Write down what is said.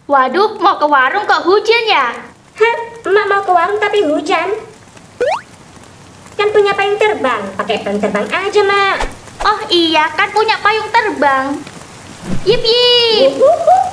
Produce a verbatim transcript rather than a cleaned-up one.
Waduh, mau ke warung kok hujan ya? Hah, emak mau ke warung tapi hujan? Kan punya payung terbang, pakai payung terbang aja, Mak. Oh iya, kan punya payung terbang. Yip yip. Uhuhu.